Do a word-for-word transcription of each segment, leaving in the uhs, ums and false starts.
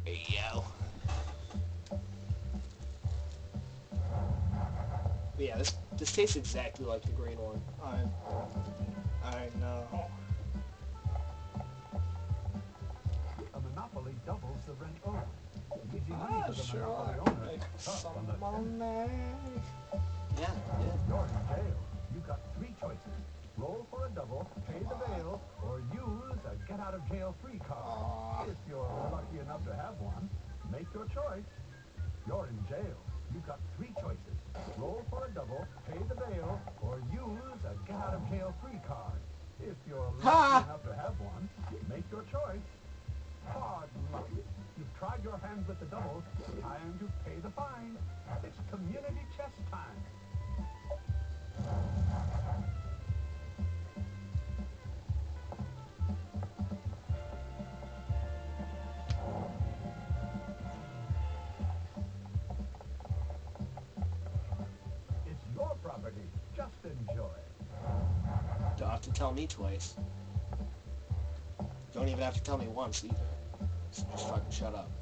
There you go. But yeah, this this tastes exactly like the green one. I, I know. A monopoly doubles the rent owed. Easy money Ah, for the sure. monopoly owner. Make Tough some on the tenant. money. Yeah, yeah. You're in jail. You've got three choices. Roll for a double, pay the bail, or use a get-out-of-jail-free card. Aw. If you're lucky enough to have one, make your choice. You're in jail. You've got three choices. Roll for a double, pay the bail, or use a get-out-of-jail-free card. If you're lucky Ha! enough to have one, make your choice. Hard luck. You've tried your hand with the double. Time to pay the fine. It's community chess time. It's your property. Just enjoy. Don't have to tell me twice. Don't even have to tell me once either. So just fucking shut up.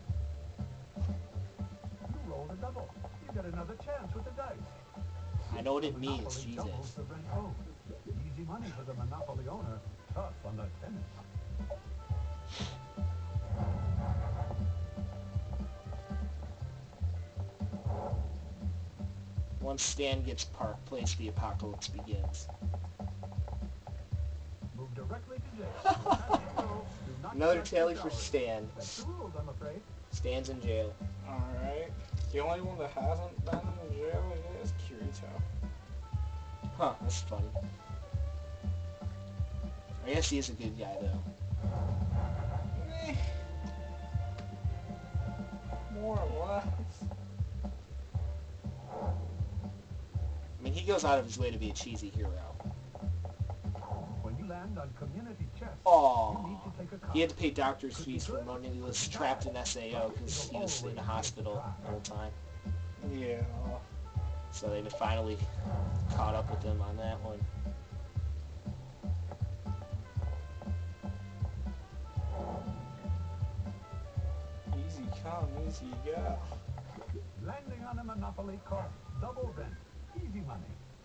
You rolled a double. You get another chance with the dice. I know what it The means, monopoly doubles Jesus. the rent owed. Easy money for the monopoly owner. Tough on the tenant. Once Stan gets Park Place, the apocalypse begins. Move directly to jail. You have to go. Do not Another collect your tally for salary. Stan. That's the rules, I'm afraid. Stan's in jail. Alright. The only one that hasn't been in jail is Kirito. Huh, that's funny. I guess he is a good guy, though. Eh. More or less. I mean, he goes out of his way to be a cheesy hero. When you land on community chess, Aww. you need to take a card. He had to pay doctor's fees for when he was trapped in S A O because he was in a hospital the whole time. Yeah. So they finally caught up with him on that one. Easy come, easy go. Landing on a monopoly costs double rent. Easy money.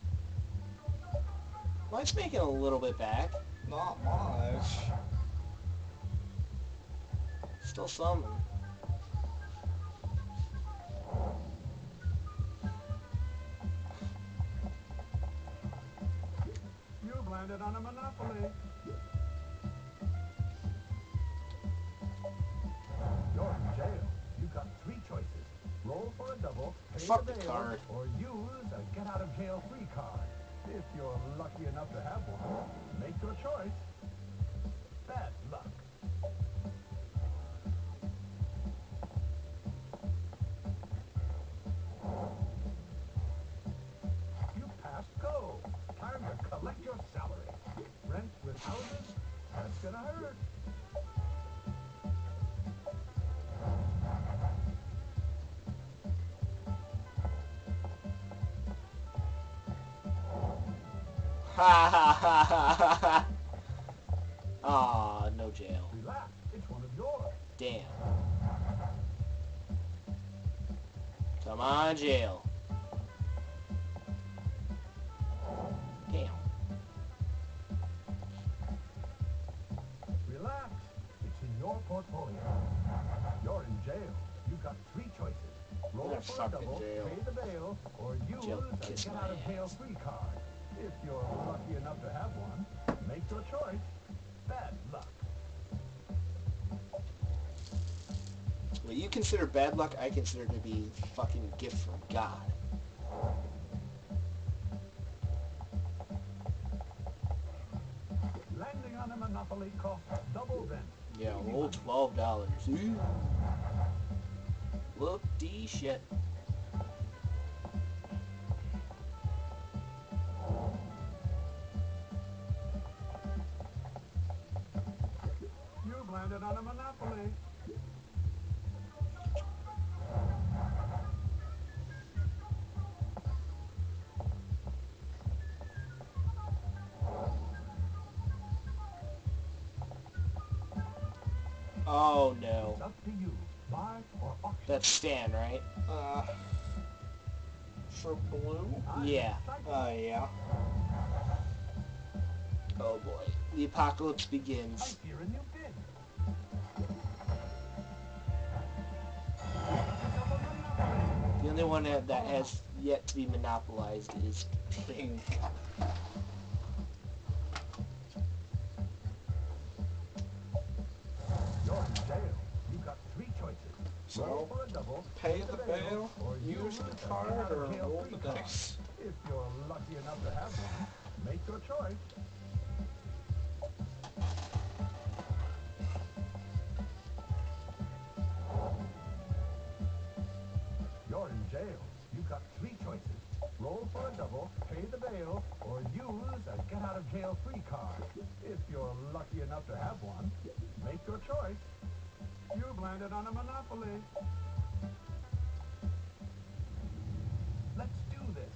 Well, it's making a little bit back. Not much. Still some. You've landed on a monopoly. You're in jail. You've got three choices. Roll for a double, pay Fuck the the bail, card. or use a get-out-of-jail-free card. If you're lucky enough to have one, make your choice. Bad luck. You passed go. Time to collect your salary. Rent with houses? That's gonna hurt. Ha ha ha ha ha ha. Aw, no jail. Relax. It's one of yours. Damn. Come on, jail. Damn. Relax. It's in your portfolio. You're in jail. You've got three choices. Roll Yeah, for a fucking double, jail. pay the bail, or use Jail, a kiss my get-out-of-jail-free card. If you're lucky enough to have one, make your choice. Bad luck. What you consider bad luck, I consider to be fucking gift from God. Landing on a monopoly costs double rent. Yeah, Easy roll money. twelve dollars. Ooh. Whoop de shit. You've landed on a monopoly. Oh no. It's up to you. Buy That's Stan, right? Uh, for blue? Yeah. Uh, yeah. Oh boy. The apocalypse begins. I fear a new bid. The only one that, that has yet to be monopolized is Pink. Pink. You're in jail. You've got three choices. Roll So, for a double, pay the bail, use the card, or roll the card. dice. If you're lucky enough to have one, make your choice. You're in jail. You've got three choices. Roll for a double, pay the bail, or use a get-out-of-jail-free card. If you're lucky enough to have one, make your choice. You've landed on a monopoly. Let's do this.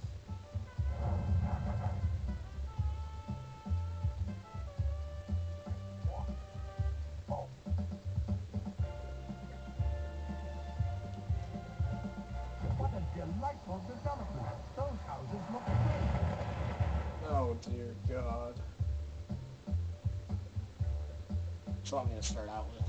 What a delightful development. Those houses look great. Oh dear God. That's what I'm going to start out with.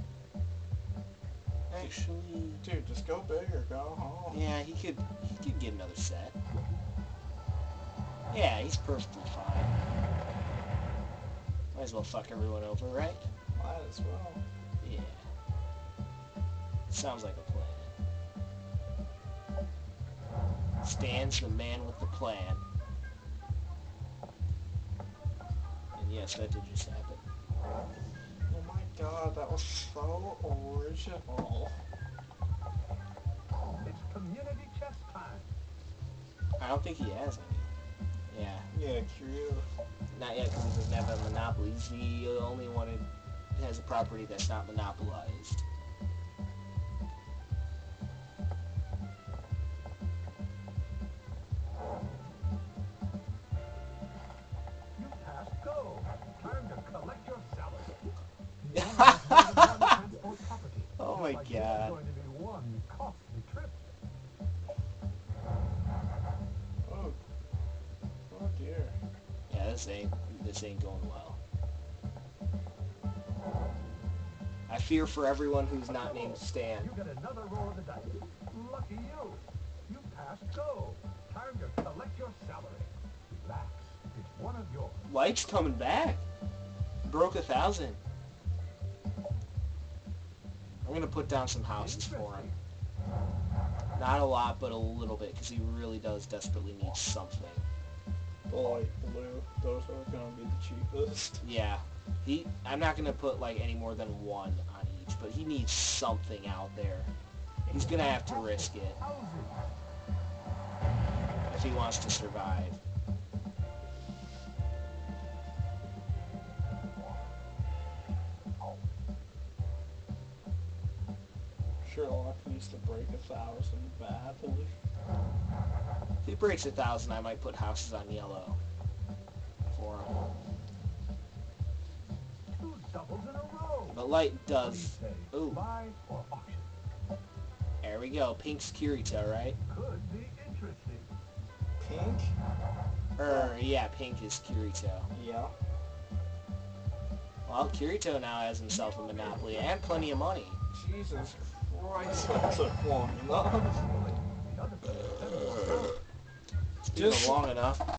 Actually, Dude, just go big or go home. yeah, he could he could get another set. Yeah, he's perfectly fine. Might as well fuck everyone over, right? Might as well. Yeah. Sounds like a plan. Stan's the man with the plan. And yes, that did just happen. Oh my God, that was so original. It's community chess time. I don't think he has any. Yeah, Yeah, cute. not yet because he doesn't have a monopoly. He's the only one who has a property that's not monopolized. You passed go. Time to collect your salary. You only have more than one transport property. Oh my Like this is God. going to be one costly trip. Oh. Oh dear. Yeah, this ain't this ain't going well. I fear for everyone who's not named Stan. You get another roll of the dice. Lucky you. You passed go. Time to collect your salary. Relax. It's one of yours. Life's coming back. Broke a thousand. I'm gonna put down some houses for him. Not a lot, but a little bit, because he really does desperately need something. The light blue. Those are gonna be the cheapest. Yeah. He. I'm not gonna put like any more than one on each, but he needs something out there. He's gonna have to risk it Houses. if he wants to survive. Sherlock needs to break a thousand badly. If he breaks a thousand, I might put houses on yellow for him. Two doubles in a row. But light What do does. you say? Ooh. Buy or auction? There we go. Pink's Kirito, right? Could be interesting. Pink? Or yeah, Pink is Kirito. Yeah. Well, Kirito now has himself a monopoly and plenty of money. Jesus Christ, that took long enough. The other player said it was It's been long enough.